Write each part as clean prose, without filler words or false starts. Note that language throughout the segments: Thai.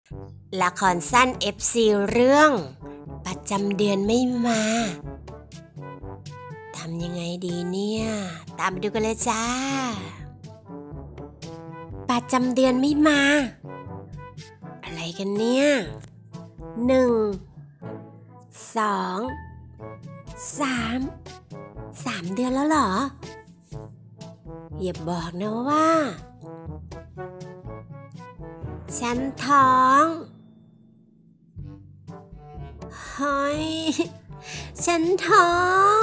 ละครสั้น FC เรื่องประจำเดือนไม่มาทำยังไงดีเนี่ยตามไปดูกันเลยจ้าประจำเดือนไม่มาอะไรกันเนี่ย1 2 3 เดือนแล้วเหรออย่าบอกนะว่าฉันท้องเฮ้ยฉันท้อง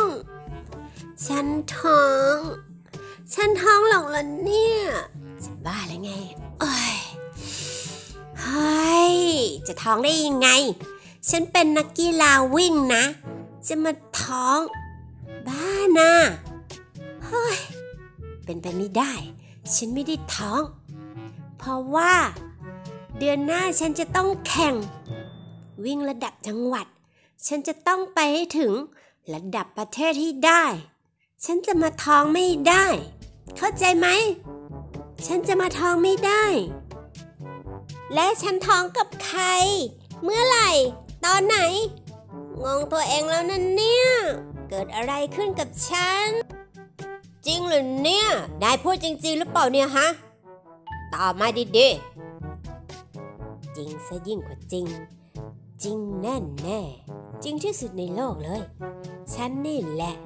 หรอกล่ะเนี่ยจะบ้าหรือไงเฮ้ยจะท้องได้ยังไงฉันเป็นนักกีฬาวิ่งนะจะมาท้องบ้านะเฮ้ยเป็นไปไม่ได้ฉันไม่ได้ท้องเพราะว่าเดือนหน้าฉันจะต้องแข่งวิ่งระดับจังหวัดฉันจะต้องไปให้ถึงระดับประเทศที่ได้ฉันจะมาท้องไม่ได้เข้าใจไหมฉันจะมาท้องไม่ได้และฉันท้องกับใครเมื่อไหร่ตอนไหนงงตัวเองแล้วนั่นเนี่ยเกิดอะไรขึ้นกับฉันจริงหรือเนี่ยได้พูดจริงๆหรือเปล่าเนี่ยฮะตอบมาดีๆจริงซะยิ่งกว่าจริงแน่จริงที่สุดในโลกเลยฉันนี่แหละ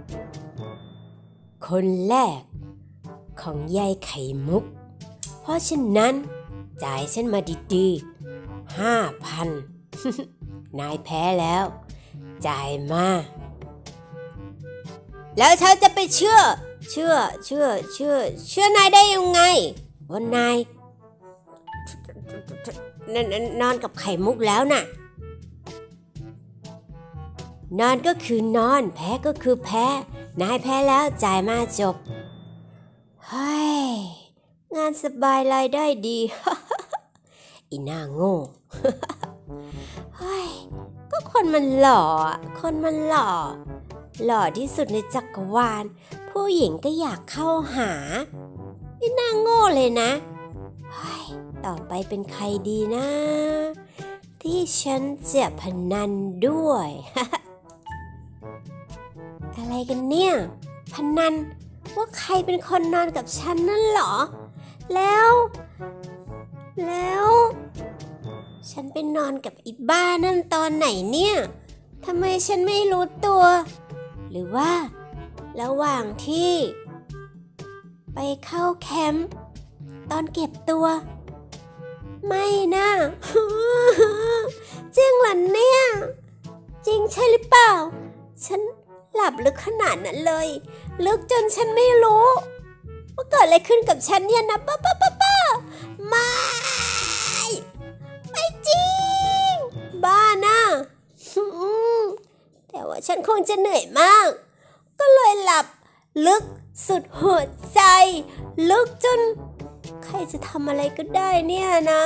คนแรกของยายไข่มุกเพราะฉะนั้นจ่ายฉันมาดีๆ 5,000 นายแพ้แล้วจ่ายมาแล้วฉันจะไปเชื่อนายได้ยังไงว่านายนอนกับไข่มุกแล้วน่ะนอนก็คือนอนแพ้ก็คือแพ้นายแพ้แล้วจ่ายมาจบเฮ้ยงานสบายรายได้ดี อีหน้าโง่ เฮ้ยก็คนมันหล่อที่สุดในจักรวาลผู้หญิงก็อยากเข้าหาอีหน้าโง่เลยนะเฮ้ยต่อไปเป็นใครดีนะที่ฉันจะพนันด้วย อะไรกันเนี่ยพนันว่าใครเป็นคนนอนกับฉันนั่นเหรอแล้วฉันไปนอนกับอีบ้านั่นตอนไหนเนี่ยทำไมฉันไม่รู้ตัวหรือว่าระหว่างที่ไปเข้าแคมป์ตอนเก็บตัวไม่นะ จริงเหรอเนี่ยจริงใช่หรือเปล่าฉันหลับลึกขนาดนั้นเลยลึกจนฉันไม่รู้ว่าเกิดอะไรขึ้นกับฉันเนี่ยนะป้าไม่จริงบ้านะแต่ว่าฉันคงจะเหนื่อยมากก็เลยหลับลึกสุดหัวใจลึกจนใครจะทำอะไรก็ได้เนี่ยนะ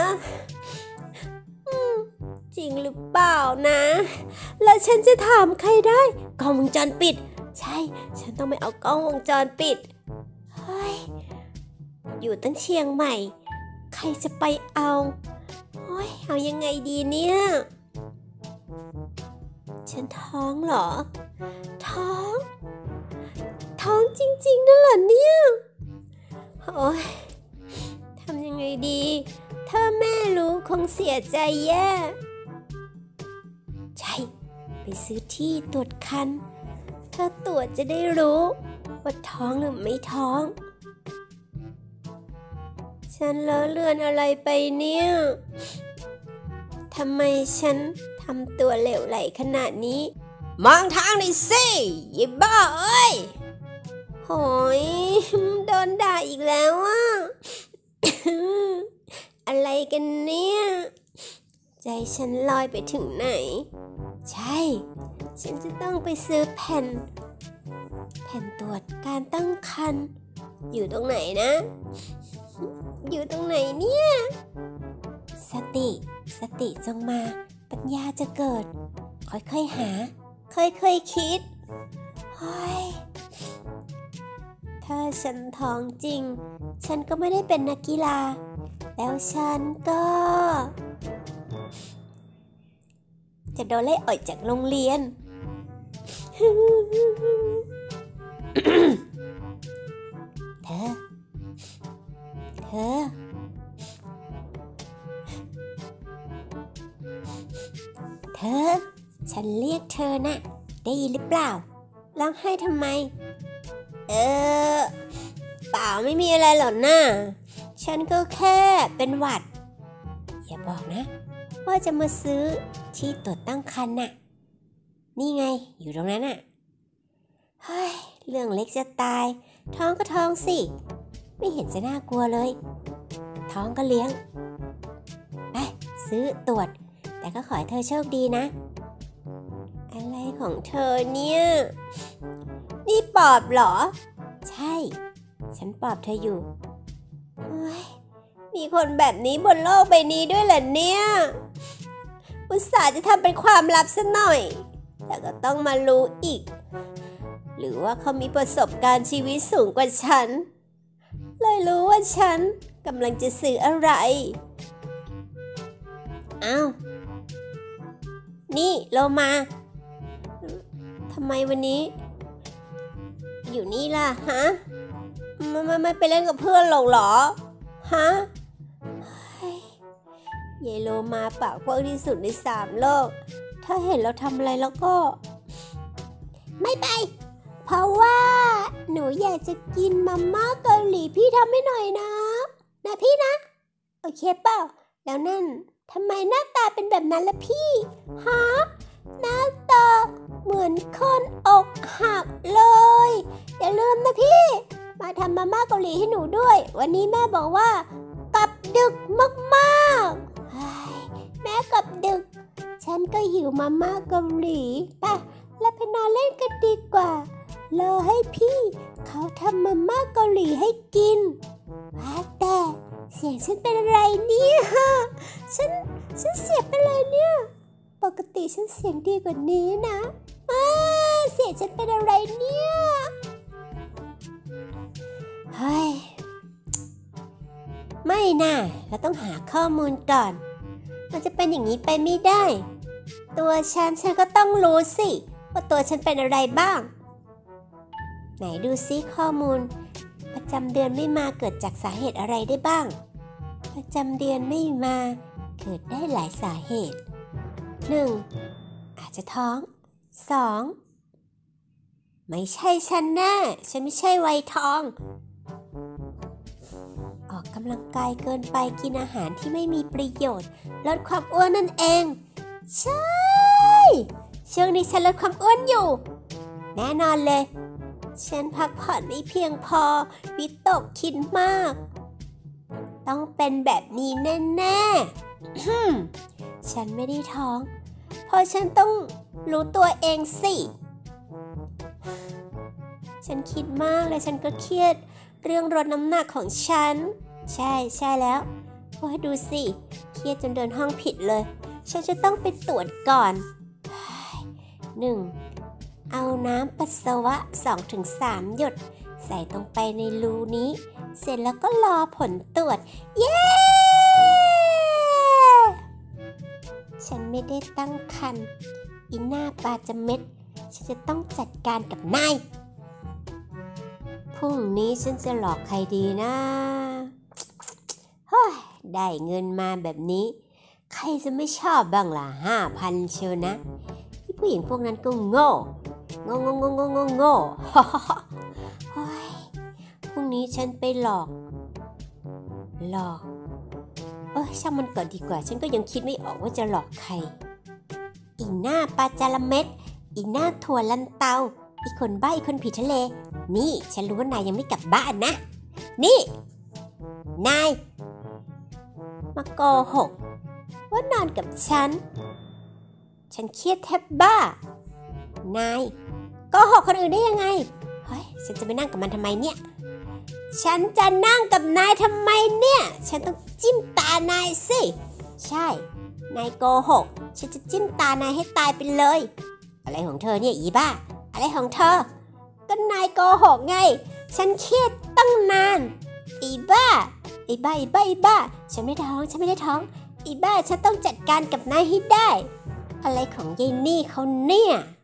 จริงหรือเปล่านะแล้วฉันจะถามใครได้กล้องวงจรปิดใช่ฉันต้องไปเอากล้องวงจรปิดเฮ้ยอยู่ตั้งเชียงใหม่ใครจะไปเอาโอ้ยเอายังไงดีเนี่ยฉันท้องเหรอท้องจริงๆนั่นเหรอเนี่ยโอ้ยทำยังไงดีถ้าแม่รู้คงเสียใจแย่ใช่ไปซื้อที่ตรวจคันถ้าตรวจจะได้รู้ว่าท้องหรือไม่ท้องฉันเลอะเลือนอะไรไปเนี่ยทำไมฉันทำตัวเหลวไหลขนาดนี้มองทางหน่อยสิยิบบ้าเอ้ยโหยโดนด่าอีกแล้วอ่ะ อะไรกันเนี่ยใจฉันลอยไปถึงไหนใช่ฉันจะต้องไปซื้อแผ่นตรวจการตั้งครรภ์อยู่ตรงไหนนะอยู่ตรงไหนเนี่ยสติจงมาปัญญาจะเกิดค่อยๆหาค่อยๆคิดเฮ้ยถ้าฉันท้องจริงฉันก็ไม่ได้เป็นนักกีฬาแล้วฉันก็จะโดนไล่ออกจากโรงเรียน เธอ ฉันเรียกเธอน่ะได้ยินหรือเปล่าร้องไห้ทำไมเปล่าไม่มีอะไรหรอกนะฉันก็แค่เป็นหวัดอย่าบอกนะว่าจะมาซื้อที่ตรวจตั้งครรภ์น่ะนี่ไงอยู่ตรงนั้นน่ะเฮ้ยเรื่องเล็กจะตายท้องก็ท้องสิไม่เห็นจะน่ากลัวเลยท้องก็เลี้ยงไปซื้อตรวจแต่ก็ขอให้เธอโชคดีนะอะไรของเธอเนี่ยนี่ปอบเหรอใช่ฉันปอบเธออยู่เฮ้ยมีคนแบบนี้บนโลกใบนี้ด้วยเหรอเนี่ยอุตส่าห์จะทำเป็นความลับซะหน่อยแต่ก็ต้องมารู้อีกหรือว่าเขามีประสบการณ์ชีวิตสูงกว่าฉันเลยรู้ว่าฉันกำลังจะสื่ออะไรอ้าวนี่โลมาทำไมวันนี้อยู่นี่ล่ะฮะไม่ไปเล่นกับเพื่อนหรอกเหรอฮะยายโลมาปากกว้างที่สุดใน3 โลกถ้าเห็นเราทำอะไรแล้วก็ไม่ไปเพราะว่าหนูอยากจะกินมาม่าเกาหลีพี่ทำให้หน่อยนะพี่นะโอเคเปล่าแล้วนั่นทำไมหน้าตาเป็นแบบนั้นล่ะพี่ฮะหน้าตาเหมือนคนอกหักเลยอย่าลืมนะพี่มาทำมาม่าเกาหลีให้หนูด้วยวันนี้แม่บอกว่ากลับดึกมากๆแม่กลับดึกฉันก็หิวมาม่าเกาหลีป่ะแล้วไปนอนเล่นกันดีกว่ารอให้พี่เขาทำมาม่าเกาหลีให้กินว่าแต่เสียงฉันเป็นอะไรเนี่ยฉันเสียงเป็นอะไรเนี่ยปกติฉันเสียงดีกว่านี้นะเสียงฉันเป็นอะไรเนี่ยเฮ้ยไม่น่ะเราต้องหาข้อมูลก่อนมันจะเป็นอย่างนี้ไปไม่ได้ตัวฉันก็ต้องรู้สิว่าตัวฉันเป็นอะไรบ้างไหนดูซิข้อมูลประจำเดือนไม่มาเกิดจากสาเหตุอะไรได้บ้างประจำเดือนไม่มาเกิดได้หลายสาเหตุ 1. อาจจะท้อง 2. ไม่ใช่ฉันแน่ฉันไม่ใช่วัยทองออกกำลังกายเกินไปกินอาหารที่ไม่มีประโยชน์ลดความอ้วนนั่นเองใช่ช่วงนี้ฉันลดความอ้วนอยู่แน่นอนเลยฉันพักผ่อนไม่เพียงพอวิตกคิดมากต้องเป็นแบบนี้แน่ๆ ฉันไม่ได้ท้องเพราะฉันต้องรู้ตัวเองสิฉันคิดมากและฉันก็เครียดเรื่องลดน้ำหนักของฉันใช่แล้วโอ้ยดูสิเครียดจนเดินห้องผิดเลยฉันจะต้องไปตรวจก่อน 1. เอาน้ำปัสสาวะ 2-3 หยดใส่ตรงไปในรูนี้เสร็จแล้วก็รอผลตรวจเย้ฉันไม่ได้ตั้งครรภ์อีหน้าปลาจะเม็ดฉันจะต้องจัดการกับนายพรุ่งนี้ฉันจะหลอกใครดีนะเฮ้ยได้เงินมาแบบนี้ใครจะไม่ชอบบ้างล่ะ 5,000 เชียวนะที่ผู้หญิงพวกนั้นก็โง่เฮ้ยพรุ่งนี้ฉันไปหลอกช่างมันก่อนดีกว่าฉันก็ยังคิดไม่ออกว่าจะหลอกใครอีหน้าปลาจาระเม็ดอีหน้าถั่วลันเตาอีคนบ้าอีคนผีทะเลนี่ฉันรู้ว่านายยังไม่กลับบ้านนะนี่นายมาโกหกว่านอนกับฉันเครียดแทบบ้านายโกหกคนอื่นได้ยังไงเฮ้ยฉันจะไปนั่งกับมันทำไมเนี่ยฉันจะนั่งกับนายทำไมเนี่ยฉันต้องจิ้มตานายสิใช่นายโกหกฉันจะจิ้มตานายให้ตายไปเลยอะไรของเธอเนี่ยอีบ้าอะไรของเธอก็นายโกหกไงฉันเครียดตั้งนานอีบ้าฉันไม่ได้ท้องอีบ้าฉันต้องจัดการกับนายให้ได้อะไรของยายนี่เขาเนี่ย